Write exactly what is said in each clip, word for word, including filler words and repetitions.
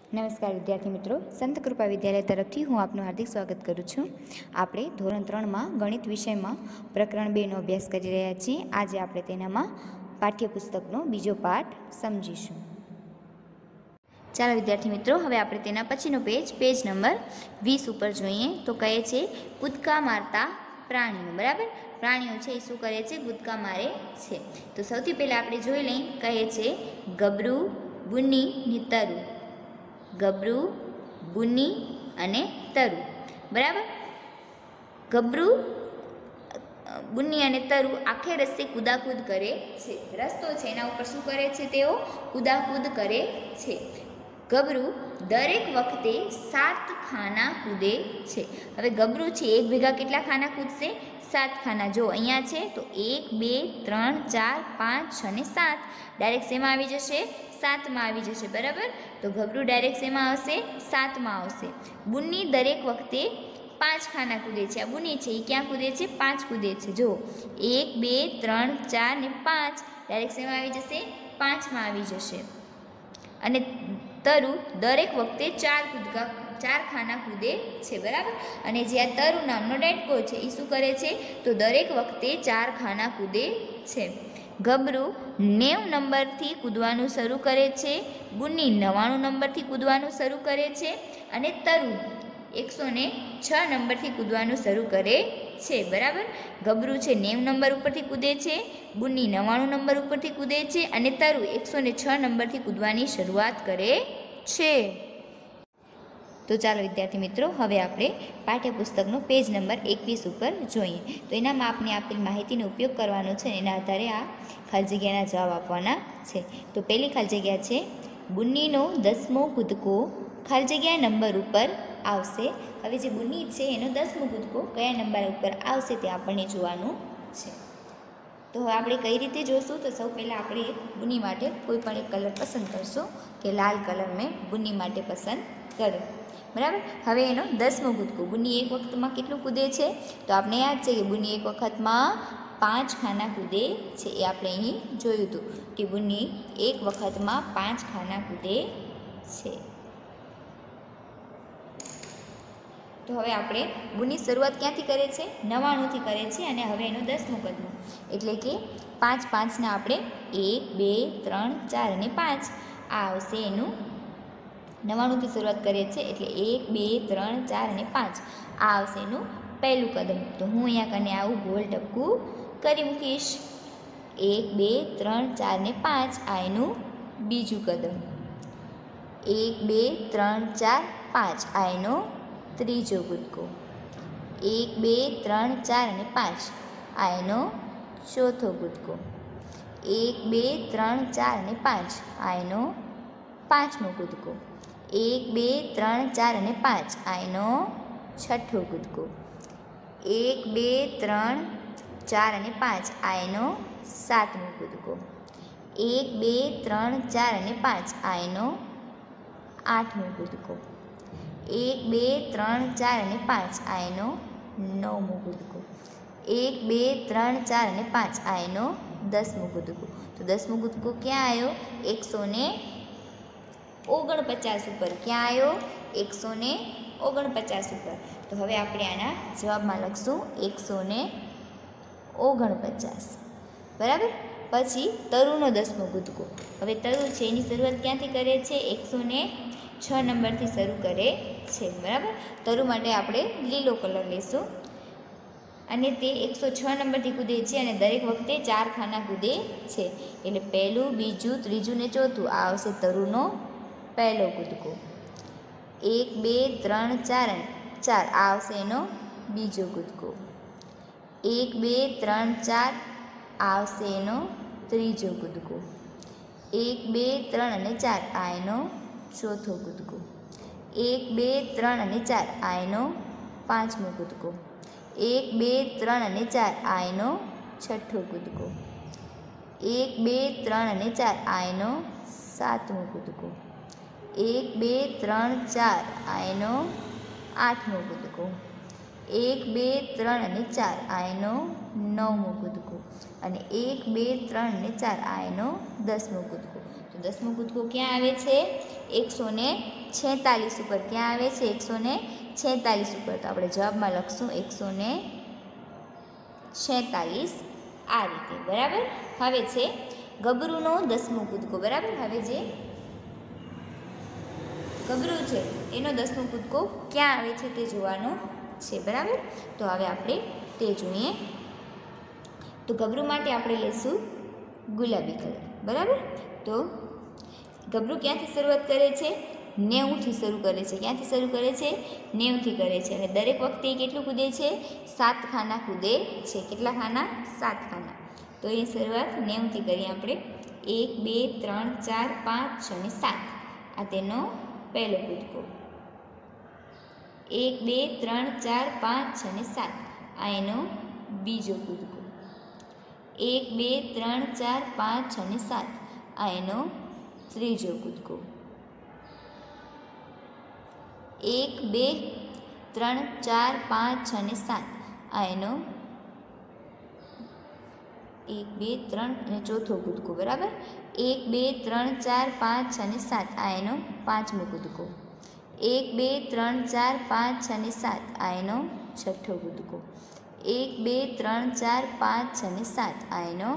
નમસ્કાર વિદ્યાર્થી મિત્રો, સંત કૃપા વિદ્યાલય તરફથી હું આપનું હાર્દિક સ્વાગત કરું છું। આપણે ધોરણ ત્રણમાં ગણિત વિષયમાં પ્રકરણ બેનો અભ્યાસ કરી રહ્યા છીએ। આજે આપણે તેનામાં પાઠ્યપુસ્તકનો બીજો પાઠ સમજીશું। ચાલો વિદ્યાર્થી મિત્રો, હવે આપણે તેના પછીનો પેજ પેજ નંબર વીસ ઉપર જોઈએ તો કહે છે કૂદકા મારતા પ્રાણીઓ। બરાબર, પ્રાણીઓ છે એ શું કરે છે? કૂદકા મારે છે। તો સૌથી પહેલાં આપણે જોઈ લઈએ, કહે છે ગબરું, બુની ને તરું। ગબરું, બુની અને તરું। બરાબર, ગબરું, બુની અને તરું આખે રસ્તે કૂદાકૂદ કરે છે। રસ્તો છે એના ઉપર શું કરે છે? તેઓ કૂદાકૂદ કરે છે। ગબરું દરેક વખતે સાત ખાના કૂદે છે। હવે ગબરું છે એક ભેગા કેટલા ખાના કૂદશે? સાત ખાના। જો અહીંયા છે તો એક, બે, ત્રણ, ચાર, પાંચ, છ અને સાત। ડાયરેક્ટ શેમાં આવી જશે? સાતમાં આવી જશે। બરાબર, તો ગબરું ડાયરેક્ટ શેમાં આવશે? સાતમાં આવશે। બુની દરેક વખતે પાંચ ખાના કૂદે છે। આ બુની છે એ ક્યાં કૂદે છે? પાંચ કૂદે છે। જો એક, બે, ત્રણ, ચાર ને પાંચ, ડાયરેક્ટ શેમાં આવી જશે? પાંચમાં આવી જશે। અને તરુ દરેક વખતે ચાર કૂદકા ચાર ખાના કૂદે છે। બરાબર, અને જે આ તરુ નામનો ડેટકો છે એ શું કરે છે? તો દરેક વખતે ચાર ખાના કૂદે છે। ગબરું નેવ નંબરથી કૂદવાનું શરૂ કરે છે। બુની નવ્વાણું નંબરથી કૂદવાનું શરૂ કરે છે। અને તરુ એકસો ને છ નંબરથી કૂદવાનું શરૂ કરે છે। બરાબર, ગબરું છે નેવ નંબર ઉપરથી કૂદે છે, બુની નવ્વાણું નંબર ઉપરથી કૂદે છે, અને તરુ એકસો ને છ નંબરથી કૂદવાની શરૂઆત કરે છે। તો ચાલો વિદ્યાર્થી મિત્રો, હવે આપણે પાઠ્યપુસ્તકનો પેજ નંબર એકવીસ ઉપર જોઈએ તો એનામાં આપણે આપેલ માહિતીનો ઉપયોગ કરવાનો છે। એના આધારે આ ખાલી જગ્યાના જવાબ આપવાના છે। તો પહેલી ખાલી જગ્યા છે બુન્નીનો દસમો કૂદકો ખાલી જગ્યા નંબર ઉપર આવશે। હવે જે બુન્ની છે એનો દસમો કૂદકો કયા નંબર ઉપર આવશે તે આપણને જોવાનું છે। તો હવે આપણે કઈ રીતે જોશું? તો સૌ પહેલાં આપણે એક બુન્ની માટે કોઈ પણ એક કલર પસંદ કરશું કે લાલ કલર મેં બુન્ની માટે પસંદ કર્યો। બરાબર, હવે એનો દસમો કૂદકો, બુન્ની એક વખતમાં કેટલું કૂદે છે? તો આપણે યાદ છે કે બુન્ની એક વખતમાં પાંચ ખાના કૂદે છે। એ આપણે અહીં જોયું હતું કે બુન્ની એક વખતમાં પાંચ ખાના કૂદે છે। તો હવે આપણે બુન્ની શરૂઆત ક્યાંથી કરે છે? નવ્વાણુંથી કરે છે, અને હવે એનો દસમો કદમો એટલે કે પાંચ પાંચના આપણે એક, બે, ત્રણ, ચાર અને પાંચ આ આવશે એનું નવ્વાણુંથી શરૂઆત કરે છે એટલે એક, બે, ત્રણ, ચાર અને પાંચ આ આવશે એનું પહેલું કદમ। તો હું અહીંયા કને આવું ગોળ ટપકું કરી મૂકીશ। એક, બે, ત્રણ, ચાર ને પાંચ આ એનું બીજું કદમ। એક, બે, ત્રણ, ચાર, પાંચ આ એનો ત્રીજો કૂદકો। એક, બે, ત્રણ, ચાર અને પાંચ આ એનો ચોથો કૂદકો। એક, બે, ત્રણ, ચાર અને પાંચ આ એનો પાંચમો કૂદકો। એક, બે, ત્રણ, ચાર અને પાંચ આ એનો છઠ્ઠો કૂદકો। એક, બે, ત્રણ, ચાર અને પાંચ આ એનો સાતમો કૂદકો। એક, બે, ત્રણ, ચાર અને પાંચ આ એનો આઠમો કૂદકો। એક, બે, ત્રણ, ચાર અને પાંચ આ એનો નવમો કૂદકો। એક, બે, ત્રણ, ચાર અને પાંચ આ એનો દસમો કૂદકો। તો દસમો કૂદકો ક્યાં આવ્યો? એકસો ને ઓગણપચાસ ઉપર। ક્યાં આવ્યો? એકસો ને ઓગણપચાસ ઉપર। તો હવે આપણે આના જવાબમાં લખશું એકસો ને ઓગણપચાસ। બરાબર, પછી તરુનો દસમો કૂદકો। હવે તરુ છે એની શરૂઆત ક્યાંથી કરે છે? એકસો ને છ નંબરથી શરૂ કરે છે। બરાબર, તરુ માટે આપણે લીલો કલર લઈશું, અને તે એકસો છ નંબરથી કૂદે છે અને દરેક વખતે ચાર ખાના કૂદે છે। એટલે પહેલું, બીજું, ત્રીજું ને ચોથું આ આવશે તરુનો પહેલો કૂદકો। એક, બે, ત્રણ, ચાર ચાર આ આવશે એનો બીજો કૂદકો। એક, બે, ત્રણ, ચાર આ આવશે એનો ત્રીજો કૂદકો। એક, બે, ત્રણ અને ચાર આ એનો ચોથો કૂદકો। એક, બે, ત્રણ અને ચાર આ એનો પાંચમો કૂદકો। એક, બે, ત્રણ અને ચાર આ એનો છઠ્ઠો કૂદકો। એક, બે, ત્રણ અને ચાર આ એનો સાતમો કૂદકો। એક, બે, ત્રણ, ચાર આ એનો આઠમો કૂદકો। એક, બે, ત્રણ અને ચાર આ એનો નવમો કૂદકો, અને એક, બે, ત્રણ અને ચાર આ એનો દસમો કૂદકો। તો દસમો કૂદકો ક્યાં આવે છે? એકસો ને છેતાલીસ ઉપર ક્યાં આવે છે? એકસો ને છેતાલીસ ઉપર. તો આપણે જવાબમાં લખશું એકસો ને છેતાલીસ આ રીતે. બરાબર. હવે છે ગબરૂનો દસમો કૂદકો. બરાબર. હવે જે ગબરું છે એનો દસમો કૂદકો ક્યાં આવે છે તે જોવાનો છે. બરાબર. તો હવે આપણે તે જોઈએ. તો ગબરું માટે આપણે લઈશું ગુલાબી કલર. બરાબર. તો ગબરું ક્યાંથી શરૂઆત કરે છે? નેવુંથી શરૂ કરે છે. ક્યાંથી શરૂ કરે છે? નેવુંથી કરે છે. અને દરેક વખતે એ કેટલું કૂદે છે? સાત ખાના કૂદે છે. કેટલા ખાના? સાત ખાના. તો એ શરૂઆત નેવુંથી કરીએ આપણે. એક બે ત્રણ ચાર પાંચ છ અને સાત. આ તેનો પહેલો કૂદકો. એક બે ત્રણ ચાર પાંચ છ અને સાત. આ એનો બીજો કૂદકો. એક બે ત્રણ ચાર પાંચ છ અને સાત. આ એનો ત્રીજો કૂદકો. એક બે ત્રણ ચાર પાંચ છ અને સાત. આ એનો એક બે ત્રણ અને ચોથો કૂદકો. બરાબર. એક બે ત્રણ ચાર પાંચ છ અને સાત. આ એનો પાંચમો કૂદકો. એક બે ત્રણ ચાર પાંચ છ અને સાત. આ એનો છઠ્ઠો કૂદકો. એક બે ત્રણ ચાર પાંચ છ અને સાત. આ એનો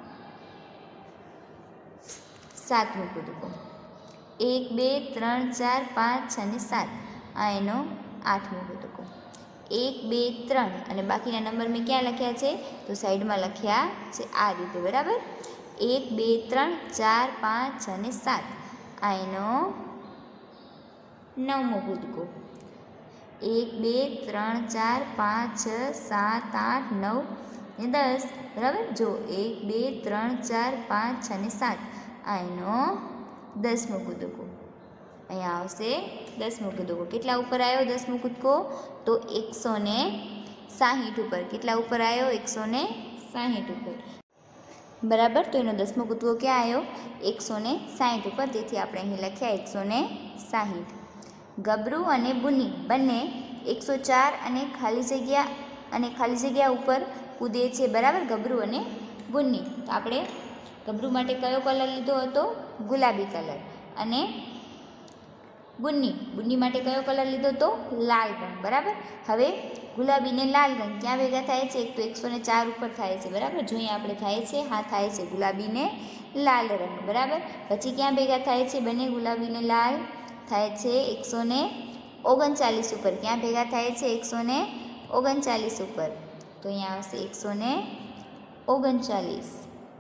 સાતમો કૂદકો. એક બે ત્રણ ચાર પાંચ છ અને સાત. આ એનો આઠમો કૂદકો. એક બે ત્રણ અને બાકીના નંબર મેં ક્યાં લખ્યા છે? તો સાઈડમાં લખ્યા છે આ રીતે. બરાબર. એક બે ત્રણ ચાર પાંચ છ અને સાત. આ એનો નવમો કૂદકો. એક બે ત્રણ ચાર પાંચ છ સાત આઠ નવ ને દસ. બરાબર. જો એક બે ત્રણ ચાર પાંચ છ અને સાત. આ એનો દસમો કૂદકો. અહીંયા આવશે દસમો કૂદકો. કેટલા ઉપર આવ્યો દસમો કૂદકો? તો એકસો ને સાહીઠ ઉપર. કેટલા ઉપર આવ્યો? એકસો ને સાહીઠ ઉપર. બરાબર. તો એનો દસમો કૂદકો ક્યાં આવ્યો? એકસો ને સાહીઠ ઉપર. તેથી આપણે અહીં લખ્યા એકસો ને સાહીઠ. ગબરું અને બુની બંને એકસો ચાર અને ખાલી જગ્યા અને ખાલી જગ્યા ઉપર કૂદે છે. બરાબર. ગબરું અને બુની. તો આપણે ગબરું માટે કયો કલર લીધો હતો? ગુલાબી કલર. અને બુની બુની માટે કયો કલર લીધો હતો? લાલ રંગ. બરાબર. હવે ગુલાબી ને લાલ રંગ ક્યાં ભેગા થાય છે? એક તો એકસો ને ચાર ઉપર થાય છે. બરાબર. જોઈએ આપણે થાય છે. હા થાય છે. ગુલાબી ને લાલ રંગ. બરાબર. પછી ક્યાં ભેગા થાય છે બંને ગુલાબી ને લાલ? થાય છે એકસો ને ઓગણચાલીસ ઉપર. ક્યાં ભેગા થાય છે? એકસો ને ઓગણચાલીસ ઉપર. તો અહીંયા આવશે એકસો ને ઓગણચાલીસ.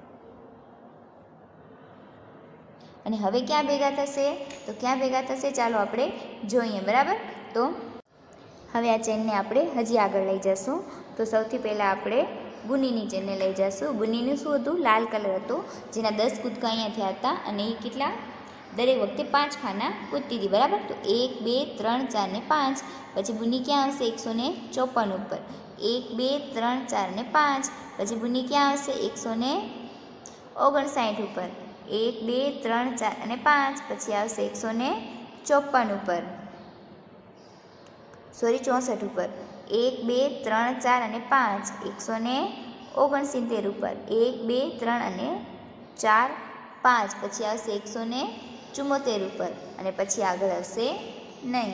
અને હવે ક્યાં ભેગા થશે? તો ક્યાં ભેગા થશે? ચાલો આપણે જોઈએ. બરાબર. તો હવે આ ચેનને આપણે હજી આગળ લઈ જઈશું. તો સૌથી પહેલાં આપણે બુનીની ચેનને લઈ જઈશું. બુનીનું શું હતું? લાલ કલર હતો, જેના દસ કૂદકા અહીંયા થયા હતા. અને એ કેટલા? દરેક વખતે પાંચ ખાના કૂદતી હતી. બરાબર. તો એક બે ત્રણ ચાર ને પાંચ. પછી બુની ક્યાં આવશે? એકસો ને ચોપન ઉપર. એક બે ત્રણ ચાર ને પાંચ. પછી બુની ક્યાં આવશે? એકસો ને ઓગણસાઠ ઉપર. એક બે ત્રણ ચાર અને પાંચ. પછી આવશે એકસો ને ચોપન ઉપર. સોરી ચોસઠ ઉપર. એક બે ત્રણ ચાર અને પાંચ. એકસો ને ઓગણસિત્તેર ઉપર. એક બે ત્રણ અને ચાર પાંચ. પછી આવશે એકસો ને ચુમ્મોતેર ઉપર. અને પછી આગળ આવશે નહીં.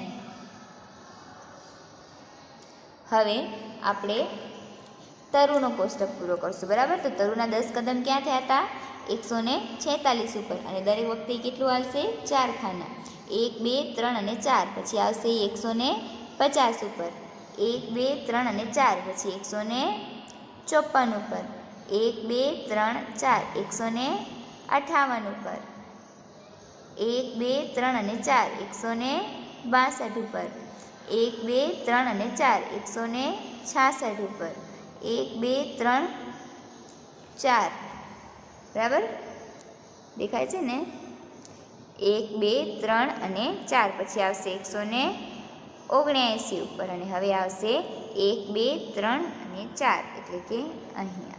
હવે આપણે તરુનો કોષ્ટક પૂરો કરશું. બરાબર. તો તરુના દસ કદમ ક્યાં થયા હતા? એકસો ને છેતાલીસ ઉપર. અને દરેક વખતે કેટલું આવશે? ચાર ખાના. એક બે ત્રણ અને ચાર. પછી આવશે એકસો ને પચાસ ઉપર. એક બે ત્રણ અને ચાર. પછી એકસો ને ચોપન ઉપર. એક બે ત્રણ ચાર. એકસો ને અઠાવન ઉપર. એક બે ત્રણ અને ચાર. એકસો ને બાસઠ ઉપર. એક બે ત્રણ અને ચાર. એકસો ને છાસઠ ઉપર. એક બે ત્રણ ચાર. બરાબર. દેખાય છે ને? એક બે ત્રણ અને ચાર. પછી આવશે એકસો ને ઓગણએંસી ઉપર. અને હવે આવશે એક બે ત્રણ અને ચાર, એટલે કે અહીંયા.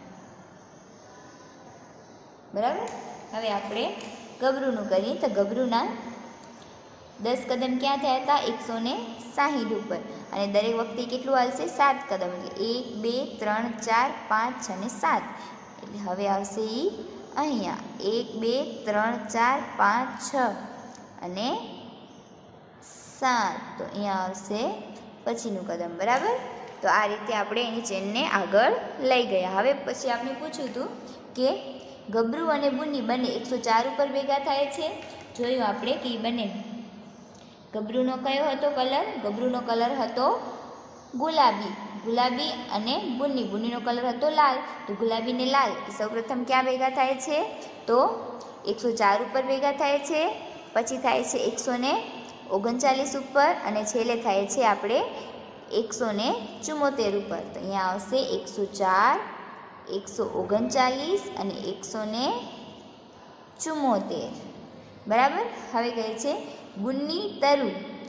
બરાબર. હવે આપણે ગબરૂનું કરીએ. તો ગબરૂના દસ કદમ ક્યાં થયા હતા? એકસો ને સાહીઠ ઉપર. અને દરેક વખતે કેટલું આવશે? સાત કદમ. એટલે એક બે ત્રણ ચાર પાંચ છ અને સાત. એટલે હવે આવશે એ અહીંયા એક બે ત્રણ ચાર પાંચ છ અને સાત. તો અહીંયા આવશે પછીનું કદમ. બરાબર. તો આ રીતે આપણે એની ચેનને આગળ લઈ ગયા. હવે પછી આપણે પૂછ્યું હતું કે ગભરું અને બુન્ની બંને એકસો ચાર ઉપર ભેગા થાય છે. જોયું આપણે કે એ બંને ગભરુંનો કયો હતો કલર? ગભરુંનો કલર હતો ગુલાબી. ગુલાબી અને બુન્ની બુન્નીનો કલર હતો લાલ. તો ગુલાબી ને લાલ સૌપ્રથમ ક્યાં ભેગા થાય છે? તો એકસો ચાર ઉપર ભેગા થાય છે. પછી થાય છે એકસો ને ઓગણચાલીસ ઉપર અને છેલ્લે થાય છે આપણે એકસો ને ચુમ્મોતેર ઉપર. તો અહીંયા આવશે એકસો ચાર, એકસો ઓગણચાલીસ અને એકસો ને ચુમ્મોતેર. બરાબર. હવે કહે છે બુન્ની તરુ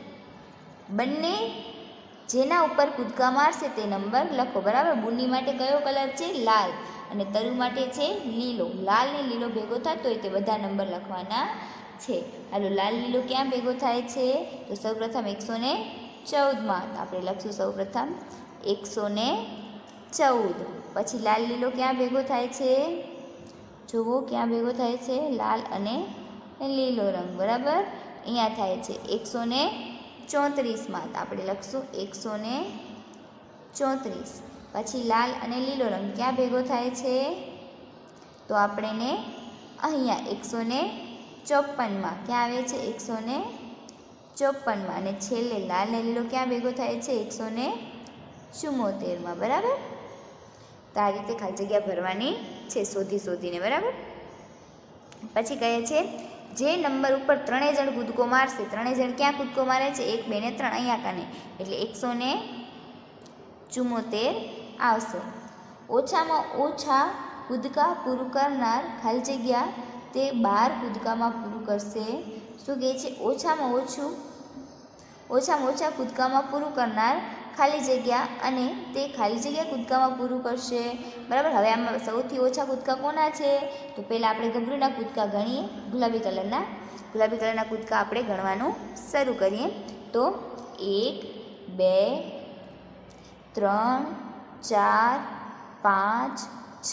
બંને જેના ઉપર કૂદકા મારશે તે નંબર લખો. બરાબર. બુન્ની માટે કયો કલર છે? લાલ. અને તરુ માટે છે લીલો. લાલ ને લીલો ભેગો થતો હોય તે બધા નંબર લખવાના છે. હાલો, લાલ લીલો ક્યાં ભેગો થાય છે? તો સૌપ્રથમ એકસો ને ચૌદમાં. આપણે લખશું સૌપ્રથમ એકસો ને ચૌદ. પછી લાલ લીલો ક્યાં ભેગો થાય છે? જુઓ ક્યાં ભેગો થાય છે? લાલ અને લીલો રંગ. બરાબર. અહીંયા થાય છે એકસો ને ચોત્રીસમાં. તો આપણે લખશું એકસો ને ચોત્રીસ. પછી લાલ અને લીલો રંગ ક્યાં ભેગો થાય છે? તો આપણે અહીંયા એકસો ને ચોપનમાં. ક્યાં આવે છે? એકસો ને ચોપનમાં. અને છેલ્લે લાલ ને લીલો ક્યાં ભેગો થાય છે? એકસો ને ચુમ્મોતેરમાં. બરાબર. તો આ રીતે ખાલી જગ્યા ભરવાની છે શોધી શોધીને. બરાબર. પછી કહે છે જે નંબર ઉપર ત્રણેય જણ કૂદકો મારશે. ત્રણેય જણ ક્યાં કૂદકો મારે છે? એક, બે ને ત્રણ. અહીંયા કાને એટલે એકસો ને ચુમ્મોતેર આવશે. ઓછામાં ઓછા કૂદકા પૂરું કરનાર ખાલી જગ્યા તે બાર કૂદકામાં પૂરું કરશે. શું કહે છે? ઓછામાં ઓછું ઓછામાં ઓછા કૂદકામાં પૂરું કરનાર ખાલી જગ્યા અને તે ખાલી જગ્યા કૂદકામાં પૂરું કરશે. બરાબર. હવે આમાં સૌથી ઓછા કૂદકા કોના છે? તો પહેલાં આપણે ગભરુના કૂદકા ગણીએ. ગુલાબી કલરના ગુલાબી કલરના કૂદકા આપણે ગણવાનું શરૂ કરીએ. તો એક, બે, ત્રણ, ચાર, પાંચ, છ,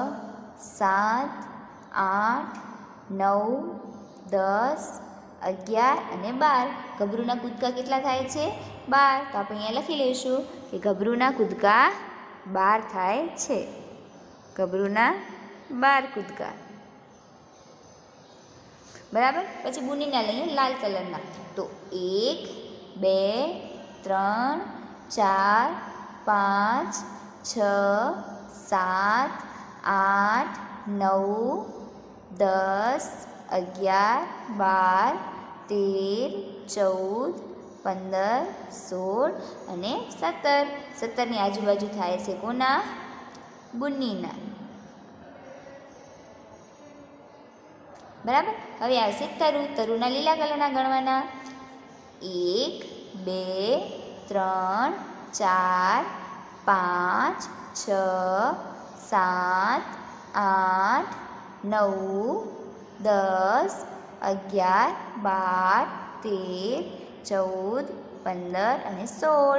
સાત, આઠ, નવ, દસ, અગિયાર અને બાર. ગભરુના કૂદકા કેટલા થાય છે? બાર. તો આપણે અહીંયા લખી લઈશું કે ગભરુના કૂદકા બાર થાય છે. ગભરુના બાર કૂદકા. બરાબર. પછી બુન્નીના લઈએ લાલ કલરના. તો એક, બે, ત્રણ, ચાર, પાંચ, છ, સાત, આઠ, નવ, દસ, અગિયાર, બાર, તેર, ચૌદ, પંદર, સોળ અને સત્તર. સત્તરની આજુબાજુ થાય છે કોના? બુન્નીના. બરાબર. હવે આવશે તરુ. તરુના લીલા કલરના ગણવાના. એક, બે, ત્રણ, ચાર, પાંચ, છ, સાત, આઠ, નવ, દસ, અગિયાર, બાર, તેર, ચૌદ, પંદર અને સોળ.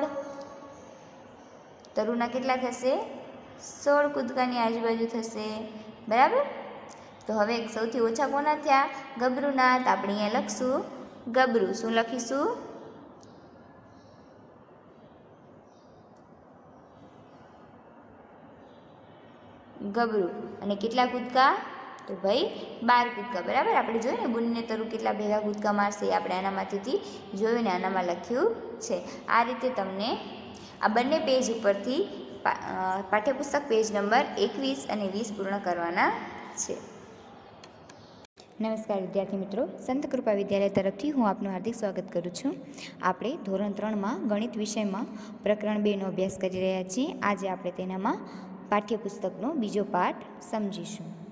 તરુના કેટલા થશે? સોળ કૂદકાની આજુબાજુ થશે. બરાબર. તો હવે સૌથી ઓછા કોના થયા? ગભરુના. તો આપણે અહીંયા લખશું ગભરું. શું લખીશું? ગભરું. અને કેટલા કૂદકા? તો ભાઈ બાર કૂદકા. બરાબર. આપણે જોયું ને બુન્નીને તરુ કેટલા ભેગા કૂદકા મારશે એ આપણે આનામાંથી જોયું ને આનામાં લખ્યું છે. આ રીતે તમને આ બંને પેજ ઉપરથી પાઠ્યપુસ્તક પેજ નંબર એકવીસ અને વીસ પૂર્ણ કરવાના છે. નમસ્કાર વિદ્યાર્થી મિત્રો, સંત કૃપા વિદ્યાલય તરફથી હું આપનું હાર્દિક સ્વાગત કરું છું. આપણે ધોરણ ત્રણમાં ગણિત વિષયમાં પ્રકરણ બેનો અભ્યાસ કરી રહ્યા છીએ. આજે આપણે તેનામાં પાઠ્યપુસ્તકનો બીજો પાઠ સમજીશું.